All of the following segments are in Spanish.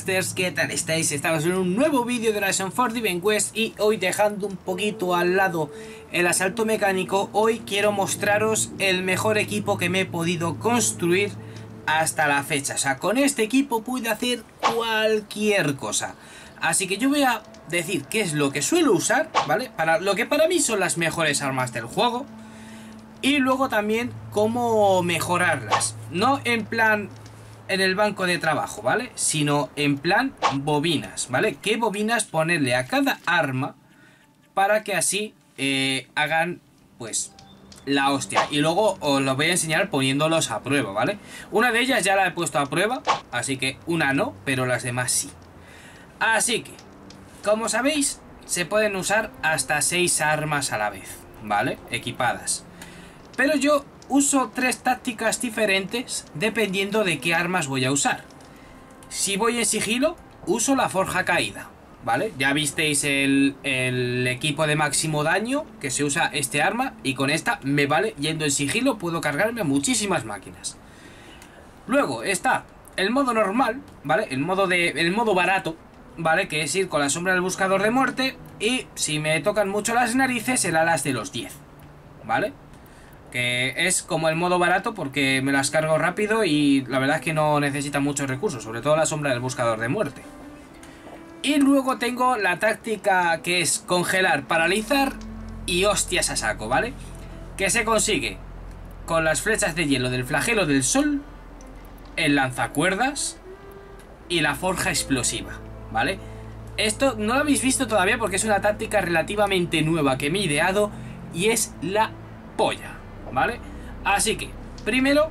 Gamesters, ¿qué tal estáis? Estamos en un nuevo vídeo de Horizon Forbidden West y hoy, dejando un poquito al lado el asalto mecánico, hoy quiero mostraros el mejor equipo que me he podido construir hasta la fecha. O sea, con este equipo pude hacer cualquier cosa. Así que yo voy a decir qué es lo que suelo usar, ¿vale? Para lo que para mí son las mejores armas del juego. Y luego también cómo mejorarlas. No en plan en el banco de trabajo, ¿vale? Sino en plan bobinas, ¿vale? ¿Qué bobinas ponerle a cada arma para que así hagan, pues, la hostia? Y luego os lo voy a enseñar poniéndolos a prueba, ¿vale? Una de ellas ya la he puesto a prueba, así que una no, pero las demás sí. Así que, como sabéis, se pueden usar hasta 6 armas a la vez, ¿vale? Equipadas. Pero yo uso 3 tácticas diferentes dependiendo de qué armas voy a usar. Si voy en sigilo, uso la forja caída, ¿vale? Ya visteis el equipo de máximo daño que se usa este arma, y con esta me vale. Yendo en sigilo puedo cargarme a muchísimas máquinas. Luego está el modo normal, ¿vale? El modo barato, ¿vale? Que es ir con la sombra del buscador de muerte, y si me tocan mucho las narices, el alas de los 10, ¿vale? Que es como el modo barato porque me las cargo rápido y la verdad es que no necesita muchos recursos, sobre todo la sombra del buscador de muerte. Y luego tengo la táctica que es congelar, paralizar y hostias a saco, ¿vale? Que se consigue con las flechas de hielo del flagelo del sol, el lanzacuerdas y la forja explosiva, ¿vale? Esto no lo habéis visto todavía porque es una táctica relativamente nueva que me he ideado y es la polla, ¿vale? Así que, primero,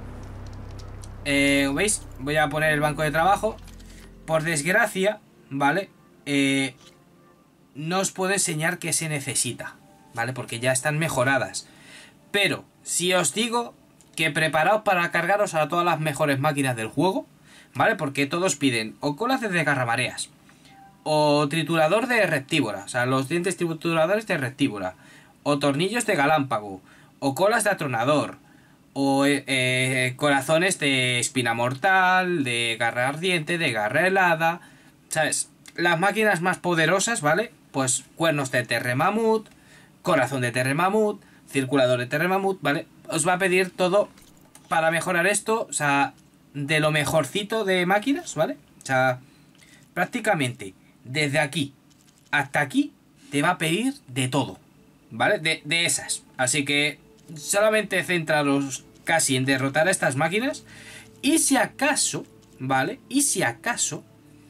¿veis? Voy a poner el banco de trabajo. Por desgracia, ¿vale? No os puedo enseñar qué se necesita, ¿vale? Porque ya están mejoradas. Pero, si os digo que preparaos para cargaros a todas las mejores máquinas del juego, ¿vale? Porque todos piden o colas de desgarramareas, o triturador de reptívora, o sea, los dientes trituradores de reptívora, o tornillos de galámpago, o colas de atronador, o corazones de espina mortal, de garra ardiente, de garra helada, ¿sabes? Las máquinas más poderosas, ¿vale? Pues cuernos de terremamut, corazón de terremamut, circulador de terremamut, ¿vale? Os va a pedir todo para mejorar esto, o sea, de lo mejorcito de máquinas, ¿vale? O sea, prácticamente desde aquí hasta aquí te va a pedir de todo, ¿vale? De esas. Así que solamente centraros casi en derrotar a estas máquinas. Y si acaso, ¿vale? Y si acaso,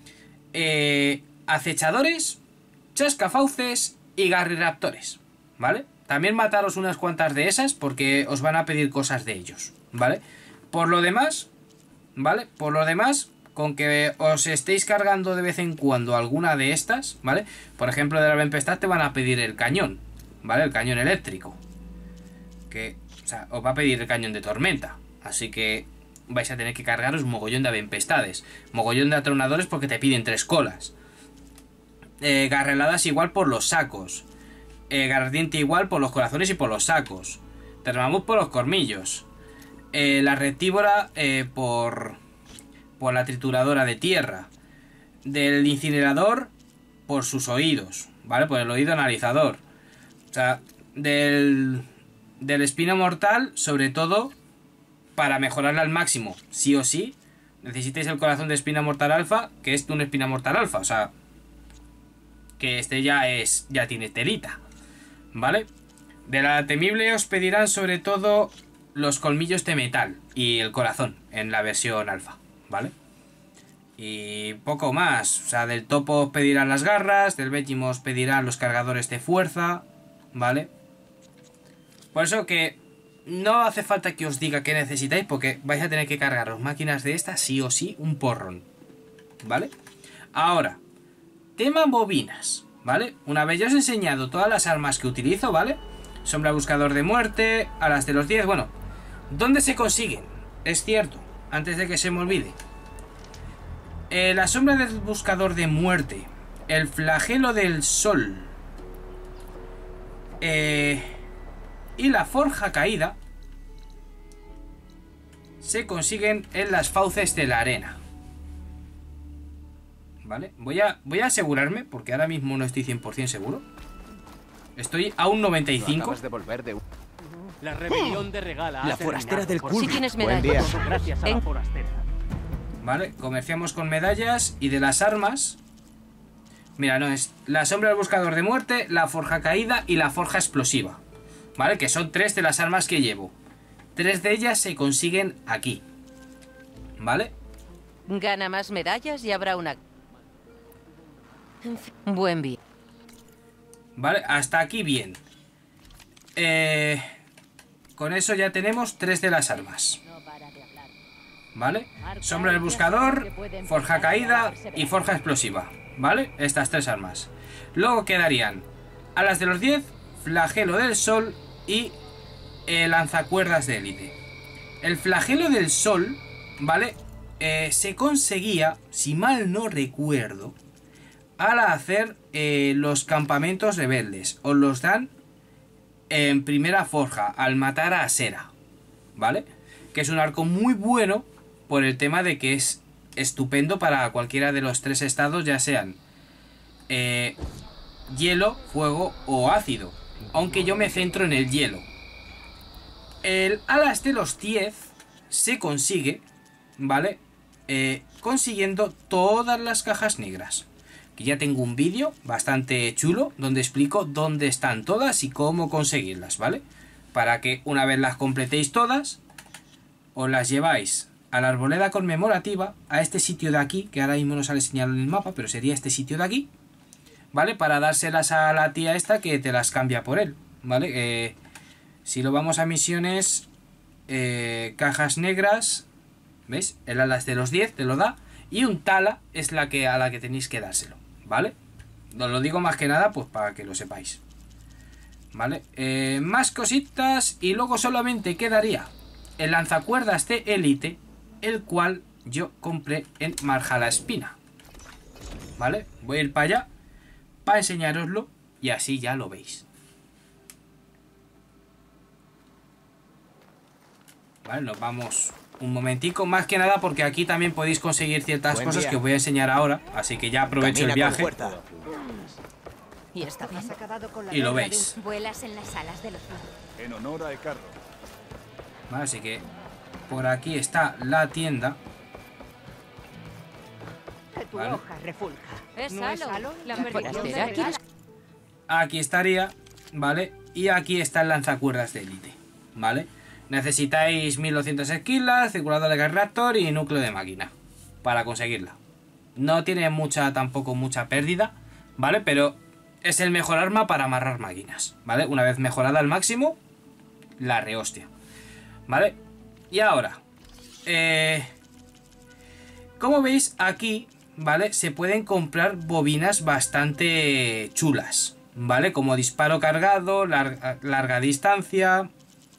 acechadores, chascafauces y garriraptores, ¿vale? También mataros unas cuantas de esas porque os van a pedir cosas de ellos, ¿vale? Por lo demás, ¿vale? Por lo demás, con que os estéis cargando de vez en cuando alguna de estas, ¿vale? Por ejemplo, de la tempestad te van a pedir el cañón, ¿vale? El cañón eléctrico. Que, o sea, os va a pedir el cañón de tormenta. Así que vais a tener que cargaros mogollón de tempestades, mogollón de atronadores porque te piden 3 colas. Garreladas igual por los sacos. Gardiente igual por los corazones y por los sacos. Termamut por los cormillos. La retívora por la trituradora de tierra. Del incinerador por sus oídos, ¿vale? Por el oído analizador. O sea, del espino mortal, sobre todo para mejorarla al máximo, sí o sí, necesitáis el corazón de espina mortal alfa, que es de un espina mortal alfa, o sea, que este ya tiene telita, ¿vale? De la temible os pedirán sobre todo los colmillos de metal y el corazón en la versión alfa, ¿vale? Y poco más, o sea, del topo os pedirán las garras, del Vegimo os pedirán los cargadores de fuerza, ¿vale? Por eso que no hace falta que os diga qué necesitáis, porque vais a tener que cargaros máquinas de estas sí o sí un porrón, ¿vale? Ahora, tema bobinas, ¿vale? Una vez ya os he enseñado todas las armas que utilizo, ¿vale? Sombra buscador de muerte, alas de los 10, bueno, ¿dónde se consiguen? Es cierto, antes de que se me olvide. La sombra del buscador de muerte, el flagelo del sol, y la forja caída se consiguen en las fauces de la arena, ¿Vale? Voy a asegurarme, porque ahora mismo no estoy 100% seguro. Estoy a un 95. Acabas de volver de... La rebelión de Regala. La forastera del culto. culto. Si tienes Buen medallas. día. Gracias a la forastera. Vale, comerciamos con medallas y de las armas. Mira, no, es la sombra del buscador de muerte, la forja caída y la forja explosiva. Vale, que son 3 de las armas que llevo. 3 de ellas se consiguen aquí. ¿Vale? Gana más medallas y habrá una... En fin, buen día. Vale, hasta aquí bien. Con eso ya tenemos 3 de las armas. ¿Vale? Sombra del buscador, forja caída y forja explosiva. ¿Vale? Estas 3 armas. Luego quedarían alas de los 10, flagelo del sol y lanzacuerdas de élite. El flagelo del sol, ¿vale? Se conseguía, si mal no recuerdo, al hacer los campamentos rebeldes. Os los dan en primera forja, al matar a Asera, ¿vale? Que es un arco muy bueno por el tema de que es estupendo para cualquiera de los 3 estados, ya sean hielo, fuego o ácido. Aunque yo me centro en el hielo. El alas de los 10 se consigue, ¿vale? Consiguiendo todas las cajas negras. Que ya tengo un vídeo bastante chulo donde explico dónde están todas y cómo conseguirlas, ¿vale? Para que una vez las completéis todas, os las lleváis a la arboleda conmemorativa, a este sitio de aquí, que ahora mismo no sale señalado en el mapa, pero sería este sitio de aquí, ¿vale? Para dárselas a la tía esta que te las cambia por él, ¿vale? Si lo vamos a misiones, cajas negras, ¿veis? El alas de los 10 te lo da, y un tala es la que a la que tenéis que dárselo, ¿vale? Os lo digo más que nada pues para que lo sepáis, ¿vale? Más cositas y luego solamente quedaría el lanzacuerdas de élite, el cual yo compré en Marjala Espina, ¿vale? Voy a ir para allá para enseñároslo y así ya lo veis. Vale, nos vamos un momentico, más que nada porque aquí también podéis conseguir ciertas Buen cosas día. que os voy a enseñar ahora, así que ya aprovecho Camina el viaje con fuerza. Y está bien. y lo veis. Vuelas en las alas de los cielos. En honor a Ecarro. Vale, así que por aquí está la tienda. Que tu Vale. hoja refulja. Es ¿No es Halo, Halo? la La perdición de forastera. Regala. Aquí estaría, ¿vale? Y aquí está el lanzacuerdas de élite, ¿vale? Necesitáis 1200 esquilas, circulador de reactor y núcleo de máquina para conseguirla. No tiene tampoco mucha pérdida, ¿vale? Pero es el mejor arma para amarrar máquinas, ¿vale? Una vez mejorada al máximo, la rehostia, ¿vale? Y ahora, como veis aquí, ¿vale? Se pueden comprar bobinas bastante chulas, ¿vale? Como disparo cargado, larga distancia,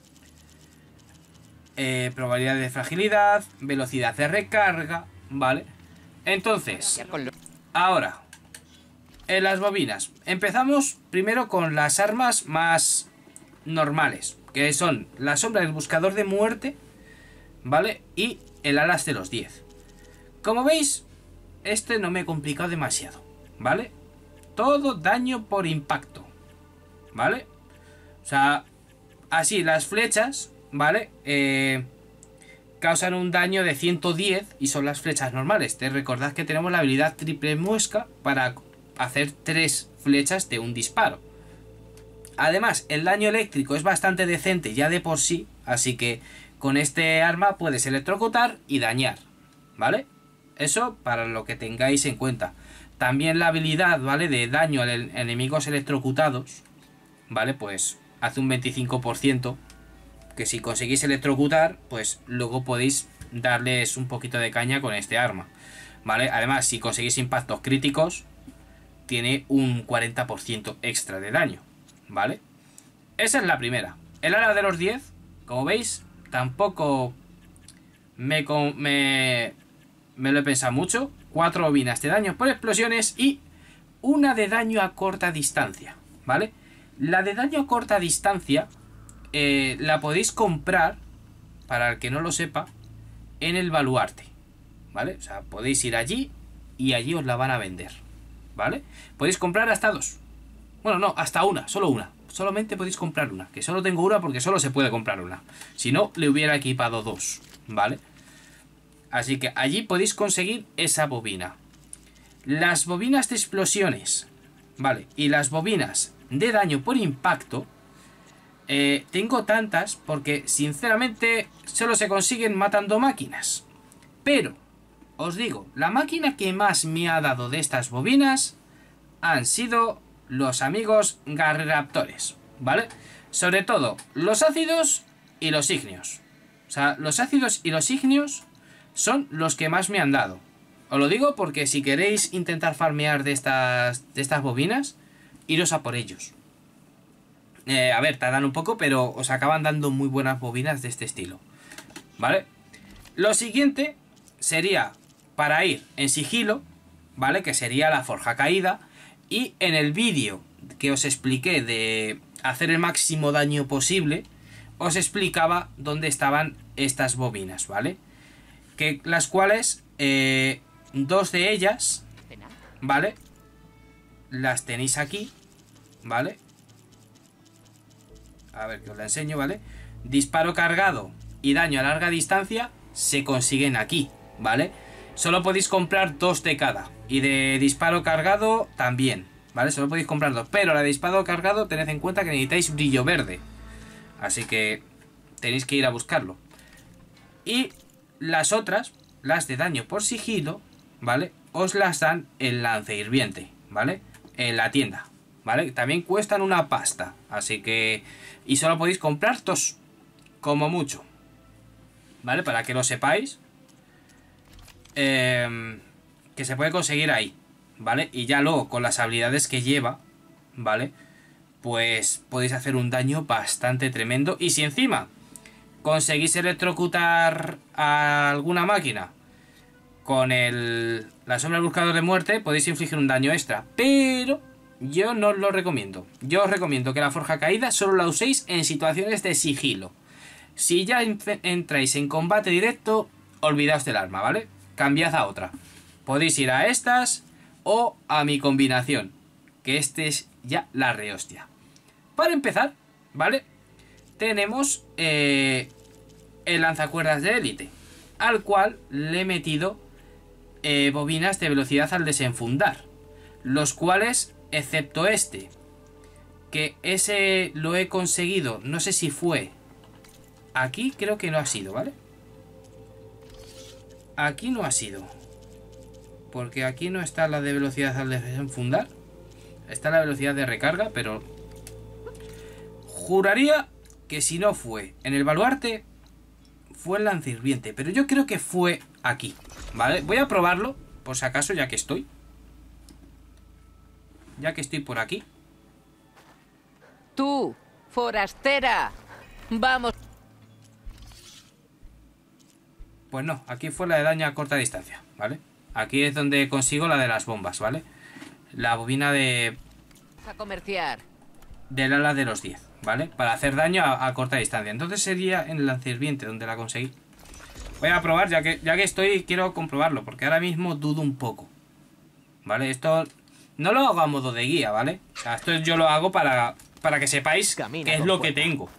probabilidad de fragilidad, velocidad de recarga, ¿vale? Entonces, ahora, en las bobinas, empezamos primero con las armas más normales, que son la sombra del buscador de muerte, ¿vale? Y el alas de los 10. Como veis, este no me he complicado demasiado, ¿vale? Todo daño por impacto, ¿vale? O sea, así las flechas, ¿vale? Causan un daño de 110 y son las flechas normales. Recordad que tenemos la habilidad triple muesca para hacer 3 flechas de un disparo. Además, el daño eléctrico es bastante decente ya de por sí, así que con este arma puedes electrocutar y dañar, ¿vale? Eso para lo que tengáis en cuenta. También la habilidad, ¿vale? De daño a enemigos electrocutados, ¿vale? Pues hace un 25%, que si conseguís electrocutar, pues luego podéis darles un poquito de caña con este arma, ¿vale? Además, si conseguís impactos críticos, tiene un 40% extra de daño, ¿vale? Esa es la primera. El ala de los 10, como veis, tampoco me lo he pensado mucho. 4 bobinas de daño por explosiones y una de daño a corta distancia, ¿vale? La de daño a corta distancia la podéis comprar, para el que no lo sepa, en el baluarte, ¿vale? O sea, podéis ir allí y allí os la van a vender, ¿vale? Podéis comprar hasta 2. Bueno, no, hasta una, solo una. Solamente podéis comprar una, que solo tengo una porque solo se puede comprar una. Si no, le hubiera equipado 2, ¿vale? Así que allí podéis conseguir esa bobina. Las bobinas de explosiones, ¿vale? Y las bobinas de daño por impacto, tengo tantas porque sinceramente solo se consiguen matando máquinas. Pero, os digo, la máquina que más me ha dado de estas bobinas han sido los amigos Garraptores, ¿vale? Sobre todo los ácidos y los ígneos. O sea, los ácidos y los ígneos son los que más me han dado. Os lo digo porque si queréis intentar farmear de estas bobinas, iros a por ellos. A ver, tardan un poco, pero os acaban dando muy buenas bobinas de este estilo, ¿vale? Lo siguiente sería para ir en sigilo, ¿vale? Que sería la forja caída. Y en el vídeo que os expliqué de hacer el máximo daño posible, os explicaba dónde estaban estas bobinas, ¿vale? Que las cuales, 2 de ellas, ¿vale? Las tenéis aquí, ¿vale? A ver, que os la enseño, ¿vale? Disparo cargado y daño a larga distancia se consiguen aquí, ¿vale? Solo podéis comprar 2 de cada. Y de disparo cargado también, ¿vale? Solo podéis comprar 2. Pero la de disparo cargado tened en cuenta que necesitáis brillo verde. Así que tenéis que ir a buscarlo. Y las otras, las de daño por sigilo, ¿vale? Os las dan en lance hirviente, ¿vale? En la tienda, ¿vale? También cuestan una pasta. Así que... Y solo podéis comprar 2, como mucho, ¿vale? Para que lo sepáis. Que se puede conseguir ahí, ¿vale? Y ya luego con las habilidades que lleva, ¿vale? Pues podéis hacer un daño bastante tremendo. Y si encima conseguís electrocutar a alguna máquina con la sombra del buscador de muerte, podéis infligir un daño extra. Pero yo no os lo recomiendo. Yo os recomiendo que la forja caída solo la uséis en situaciones de sigilo. Si ya entráis en combate directo, olvidaos del arma, ¿vale? Cambiad a otra. Podéis ir a estas o a mi combinación, que este es ya la rehostia. Para empezar, ¿vale? Tenemos el lanzacuerdas de élite, al cual le he metido bobinas de velocidad al desenfundar, los cuales, excepto este, que ese lo he conseguido, no sé si fue aquí, creo que no ha sido, ¿vale? Aquí no ha sido, porque aquí no está la de velocidad al desenfundar. Está la velocidad de recarga, pero juraría que si no fue en el baluarte, fue el lancehirviente. Pero yo creo que fue aquí, ¿vale? Voy a probarlo, por si acaso, ya que estoy. Ya que estoy por aquí. Tú, forastera. Vamos. Pues no, aquí fue la de daño a corta distancia, ¿vale? Aquí es donde consigo la de las bombas, ¿vale? La bobina de... A comerciar. del ala de los 10, ¿vale? Para hacer daño a corta distancia. Entonces sería en el lancehirviente donde la conseguí. Voy a probar, ya que estoy, quiero comprobarlo, porque ahora mismo dudo un poco, ¿vale? Esto no lo hago a modo de guía, ¿vale? O sea, esto yo lo hago para que sepáis qué es lo que tengo.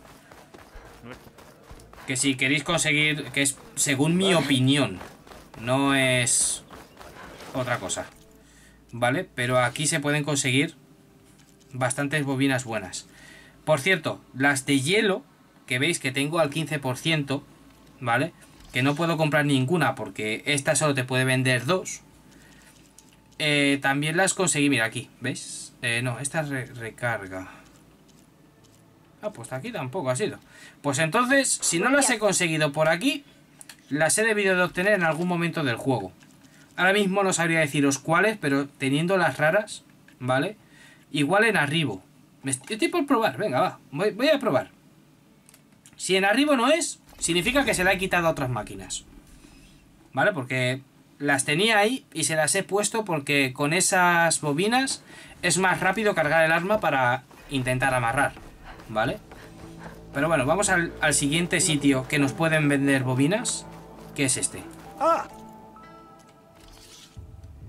Que si queréis conseguir, que es según mi opinión, no es otra cosa, ¿vale? Pero aquí se pueden conseguir bastantes bobinas buenas. Por cierto, las de hielo, que veis que tengo al 15%, ¿vale? Que no puedo comprar ninguna porque esta solo te puede vender 2. También las conseguí, mira aquí, ¿veis? No, esta recarga. Ah, pues aquí tampoco ha sido. Pues entonces, si no las he conseguido por aquí, las he debido de obtener en algún momento del juego. Ahora mismo no sabría deciros cuáles, pero teniendo las raras, ¿vale? Igual en arribo. Estoy por probar, venga, va. Voy a probar. Si en arribo no es, significa que se la he quitado a otras máquinas, ¿vale? Porque las tenía ahí y se las he puesto porque con esas bobinas es más rápido cargar el arma para intentar amarrar, ¿vale? Pero bueno, vamos al siguiente sitio que nos pueden vender bobinas, que es este.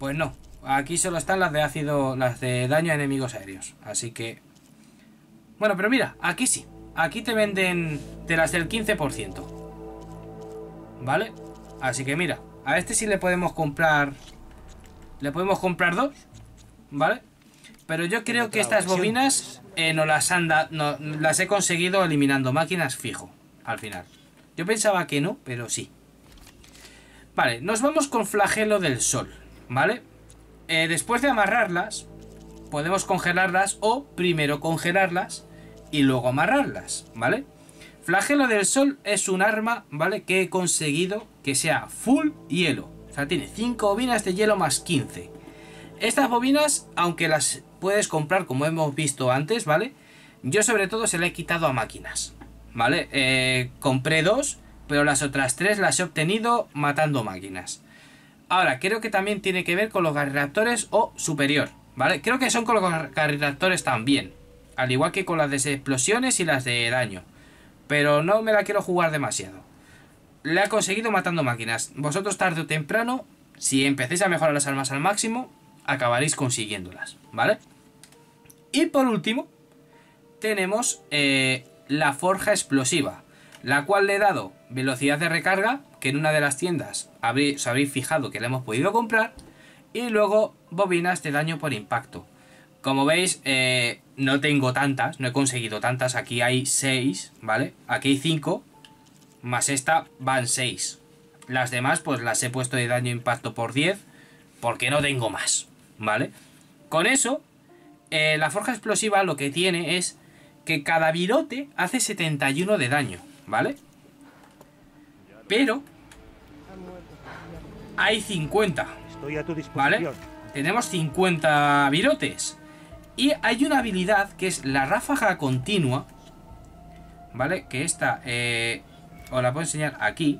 Pues no. Aquí solo están las de ácido, las de daño a enemigos aéreos. Así que... Bueno, pero mira, aquí sí. Aquí te venden de las del 15%. ¿Vale? Así que mira, a este sí le podemos comprar... Le podemos comprar 2. ¿Vale? Pero yo creo que estas bobinas no las las he conseguido eliminando máquinas fijo. Al final. Yo pensaba que no, pero sí. Vale, nos vamos con flagelo del sol. ¿Vale? Después de amarrarlas, podemos congelarlas o primero congelarlas y luego amarrarlas, ¿vale? Flagelo del sol es un arma, ¿vale? Que he conseguido que sea full hielo. O sea, tiene 5 bobinas de hielo más 15. Estas bobinas, aunque las puedes comprar como hemos visto antes, ¿vale? Yo sobre todo se la he quitado a máquinas, ¿vale? Compré 2, pero las otras 3 las he obtenido matando máquinas. Ahora, creo que también tiene que ver con los garriraptores o superior, ¿vale? Creo que son con los garriraptores también. Al igual que con las de explosiones y las de daño. Pero no me la quiero jugar demasiado. La he conseguido matando máquinas. Vosotros tarde o temprano, si empecéis a mejorar las armas al máximo, acabaréis consiguiéndolas, ¿vale? Y por último, tenemos la forja explosiva, la cual le he dado velocidad de recarga, que en una de las tiendas os habréis fijado que la hemos podido comprar, y luego bobinas de daño por impacto. Como veis, no tengo tantas, no he conseguido tantas. Aquí hay 6, ¿vale? Aquí hay 5, más esta van 6. Las demás pues las he puesto de daño impacto por 10, porque no tengo más, ¿vale? Con eso, la forja explosiva lo que tiene es que cada virote hace 71 de daño, ¿vale? Pero hay 50, Estoy a tu disposición. ¿vale? Tenemos 50 virotes. Y hay una habilidad que es la ráfaga continua, ¿vale? Que esta os la puedo enseñar aquí.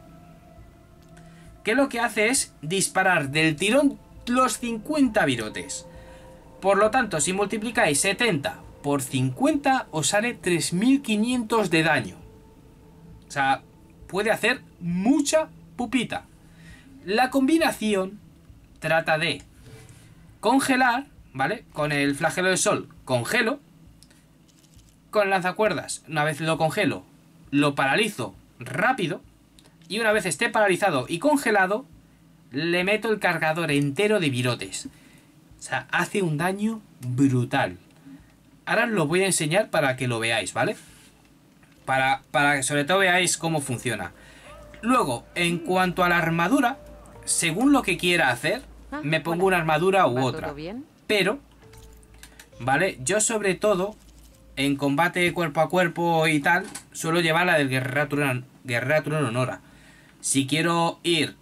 Que lo que hace es disparar del tirón los 50 virotes. Por lo tanto, si multiplicáis 70 por 50, os sale 3500 de daño. O sea, puede hacer mucha pupita. La combinación trata de congelar, ¿vale? Con el flagelo del sol congelo. Con el lanzacuerdas, una vez lo congelo, lo paralizo rápido. Y una vez esté paralizado y congelado, le meto el cargador entero de virotes. O sea, hace un daño brutal. Ahora os lo voy a enseñar para que lo veáis, ¿vale? Para que sobre todo veáis cómo funciona. Luego, en cuanto a la armadura, según lo que quiera hacer, me pongo una armadura u otra. ¿Todo bien? Pero, ¿vale? Yo sobre todo, en combate cuerpo a cuerpo y tal, suelo llevar la del Guerrera Turno Nora. Si quiero ir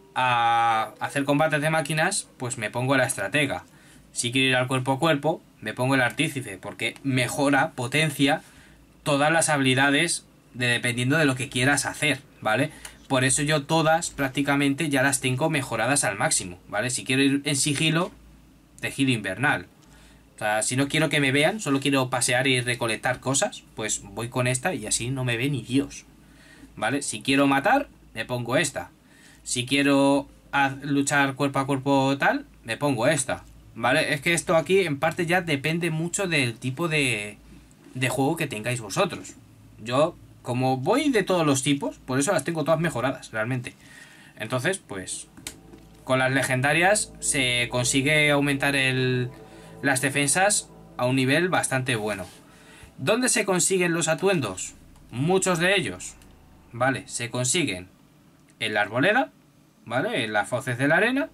a hacer combates de máquinas, pues me pongo la estratega. Si quiero ir al cuerpo a cuerpo, me pongo el artífice, porque mejora, potencia todas las habilidades dependiendo de lo que quieras hacer, ¿vale? Por eso yo todas prácticamente ya las tengo mejoradas al máximo, ¿vale? Si quiero ir en sigilo, tejido invernal. O sea, si no quiero que me vean, solo quiero pasear y recolectar cosas, pues voy con esta y así no me ve ni Dios, ¿vale? Si quiero matar, me pongo esta. Si quiero luchar cuerpo a cuerpo tal, me pongo esta, ¿vale? Es que esto aquí en parte ya depende mucho del tipo de juego que tengáis vosotros. Yo, como voy de todos los tipos, por eso las tengo todas mejoradas, realmente. Entonces, pues, con las legendarias se consigue aumentar las defensas a un nivel bastante bueno. ¿Dónde se consiguen los atuendos? Muchos de ellos, ¿vale? Se consiguen en la arboleda, ¿vale? En las fauces de la arena.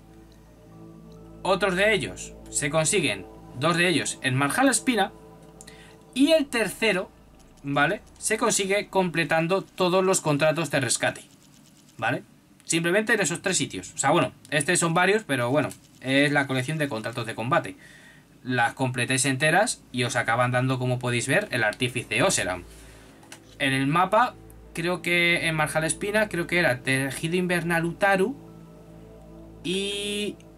Otros de ellos se consiguen, 2 de ellos en Marjal Espina. Y el tercero, ¿vale? Se consigue completando todos los contratos de rescate, ¿vale? Simplemente en esos 3 sitios. O sea, bueno, estos son varios, pero bueno, es la colección de contratos de combate. Las completéis enteras y os acaban dando, como podéis ver, el artífice Oseram. En el mapa, creo que en Marjal Espina, creo que era tejido invernal Utaru. Y...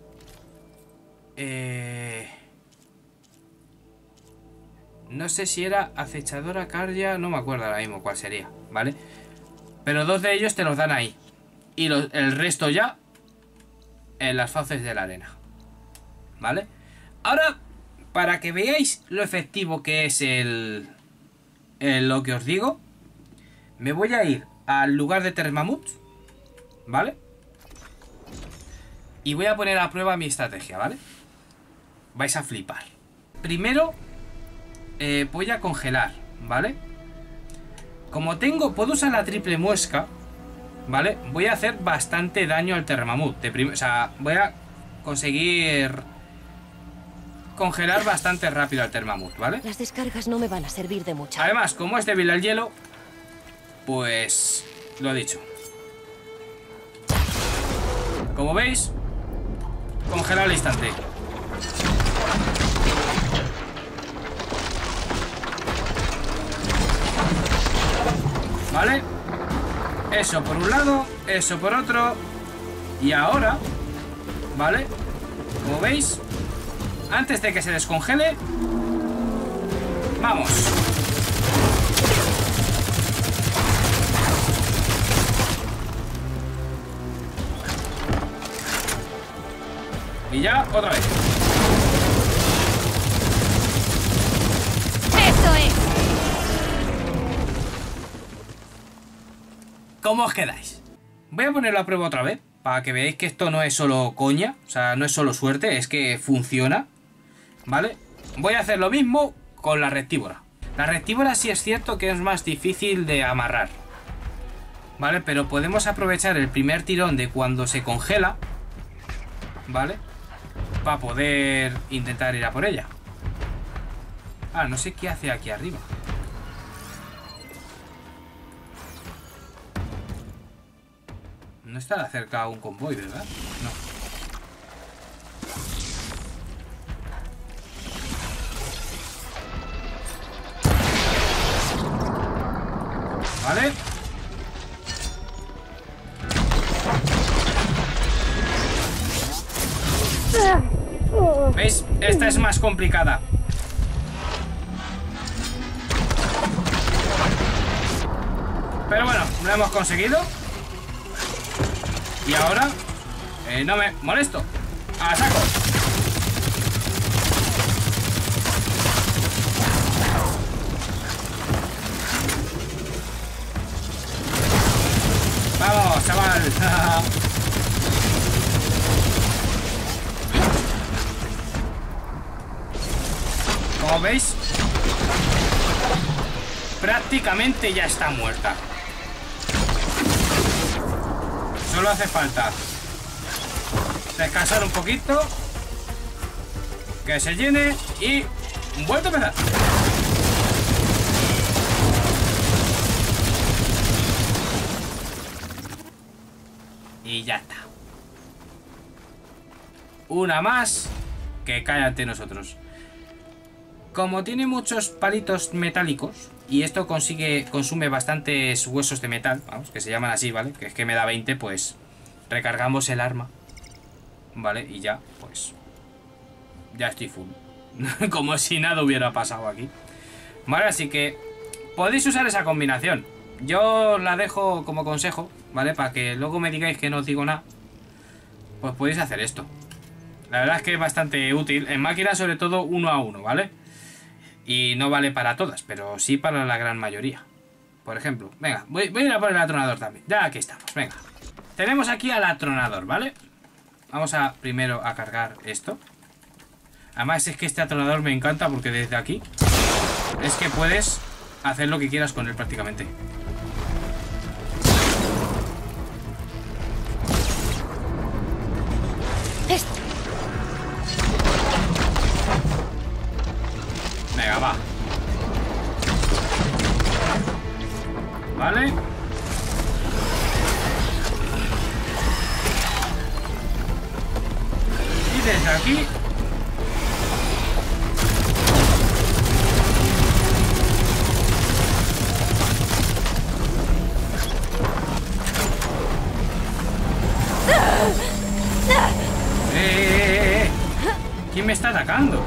no sé si era acechadora Cardia, no me acuerdo ahora mismo cuál sería, ¿vale? Pero 2 de ellos te los dan ahí. Y el resto ya en las fauces de la arena, ¿vale? Ahora, para que veáis lo efectivo que es lo que os digo, me voy a ir al lugar de Termamuts, ¿vale? Y voy a poner a prueba mi estrategia, ¿vale? Vais a flipar. Primero, voy a congelar, ¿vale? Como puedo usar la triple muesca, ¿vale? Voy a hacer bastante daño al Termamut. O sea, voy a conseguir congelar bastante rápido al Termamut, ¿vale? Las descargas no me van a servir de mucho. Además, como es débil al hielo, pues lo he dicho. Como veis, congelar al instante. ¿Vale? Eso por un lado, eso por otro. Y ahora, ¿vale? Como veis, antes de que se descongele, ¡vamos! Y ya, otra vez. ¡Eso es! ¿Cómo os quedáis? Voy a ponerlo a prueba otra vez, para que veáis que esto no es solo coña, o sea, no es solo suerte, es que funciona, ¿vale? Voy a hacer lo mismo con la rectívora. La rectívora sí es cierto que es más difícil de amarrar, ¿vale? Pero podemos aprovechar el primer tirón de cuando se congela, ¿vale? Para poder intentar ir a por ella. Ah, no sé qué hace aquí arriba. No está cerca un convoy, ¿verdad? No. ¿Vale? ¿Veis? Esta es más complicada. Pero bueno, lo hemos conseguido. Y ahora no me molesto. ¡A saco! ¡Vamos, chaval! Como veis, prácticamente ya está muerta. Solo hace falta descansar un poquito, que se llene y vuelto a empezar. Y ya está. Una más que cae ante nosotros. Como tiene muchos palitos metálicos y esto consume bastantes huesos de metal, vamos, que se llaman así, ¿vale? Que es que me da 20, pues recargamos el arma, ¿vale? Y ya, pues ya estoy full. Como si nada hubiera pasado aquí. Vale, así que podéis usar esa combinación. Yo la dejo como consejo, ¿vale? Para que luego me digáis que no os digo nada. Pues podéis hacer esto. La verdad es que es bastante útil. En máquinas, sobre todo 1 a 1, ¿vale? Y no vale para todas, pero sí para la gran mayoría. Por ejemplo, venga, voy a ir a por el atronador también. Ya aquí estamos, venga. Tenemos aquí al atronador, ¿vale? Vamos a primero a cargar esto. Además es que este atronador me encanta porque desde aquí es que puedes hacer lo que quieras con él prácticamente. Venga, va. Vale. Y desde aquí ¿quién me está atacando?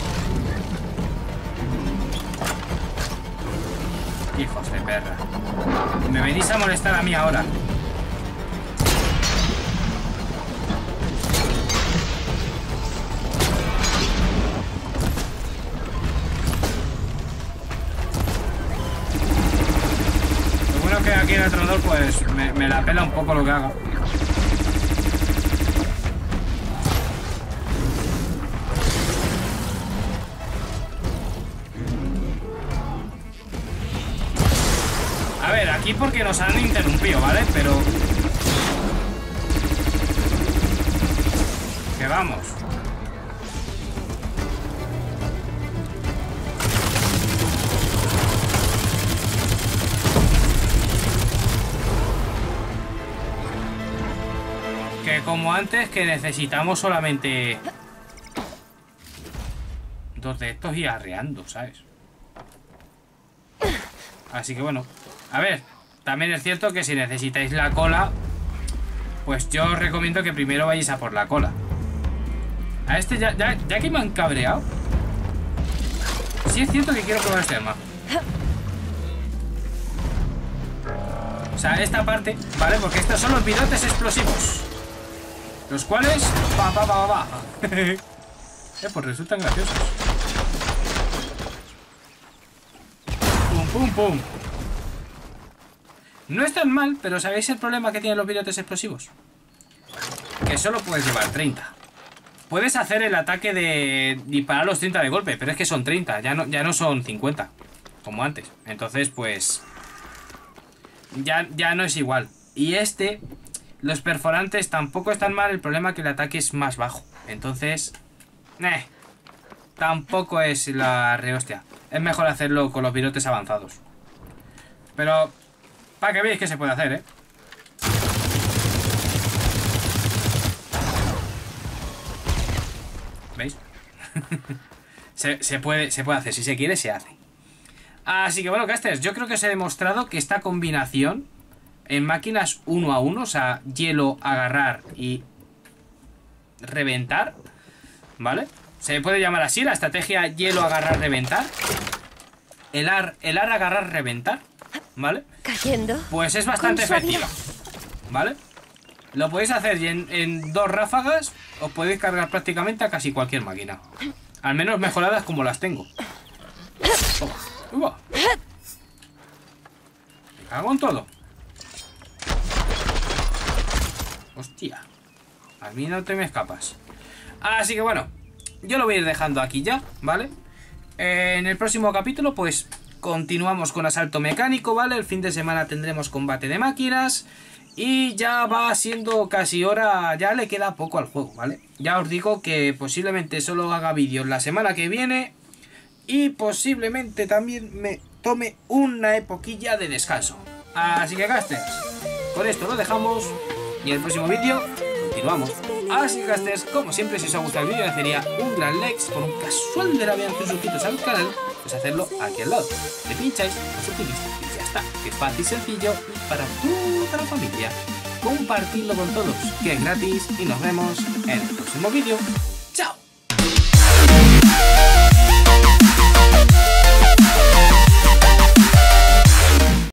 Hijos de perra. Me venís a molestar a mí ahora. es que aquí en el tronador pues me la pela un poco lo que haga. A ver, aquí porque nos han interrumpido, ¿vale? Pero... que vamos. Que como antes, que necesitamos solamente 2 de estos y arreando, ¿sabes? Así que bueno, a ver, también es cierto que si necesitáis la cola, pues yo os recomiendo que primero vayáis a por la cola. A este ya que me han cabreado, sí es cierto que quiero probar este arma. O sea, esta parte, ¿vale? Porque estos son los virotes explosivos, los cuales, pues resultan graciosos. Pum, pum, pum. No es tan mal, pero ¿sabéis el problema que tienen los virotes explosivos? Que solo puedes llevar 30. Puedes hacer el ataque de disparar los 30 de golpe, pero es que son 30, ya no son 50, como antes. Entonces, pues... Ya no es igual. Y los perforantes tampoco están mal, el problema es que el ataque es más bajo. Entonces... tampoco es la rehostia. Es mejor hacerlo con los virotes avanzados. Pero... para que veáis que se puede hacer, ¿eh? ¿Veis? se puede hacer. Si se quiere, se hace. Así que bueno, casters, yo creo que os he demostrado que esta combinación en máquinas 1 a 1, o sea, hielo, agarrar y reventar, ¿vale? Se puede llamar así, la estrategia hielo, agarrar, reventar. El ar, agarrar, reventar, ¿vale? Cayendo. Pues es bastante efectiva, ¿vale? Lo podéis hacer y en 2 ráfagas os podéis cargar prácticamente a casi cualquier máquina. Al menos mejoradas como las tengo. Toma. ¡Uva! Me cago en todo. Hostia. A mí no te me escapas. Así que bueno, yo lo voy a ir dejando aquí ya, ¿vale? En el próximo capítulo pues continuamos con asalto mecánico, ¿vale? El fin de semana tendremos combate de máquinas. Y ya va siendo casi hora, ya le queda poco al juego, ¿vale? Ya os digo que posiblemente solo haga vídeos la semana que viene. Y posiblemente también me tome una epoquilla de descanso. Así que casters, con esto lo dejamos. Y en el próximo vídeo continuamos. Así que casters, como siempre, si os ha gustado el vídeo, le daría un gran like. Por un casual de la vida que suscritos al canal, pues hacerlo aquí al lado. Le pincháis, os suscribís y ya está. Que fácil y sencillo y para toda la familia. Compartidlo con todos, que es gratis. Y nos vemos en el próximo vídeo. ¡Chao!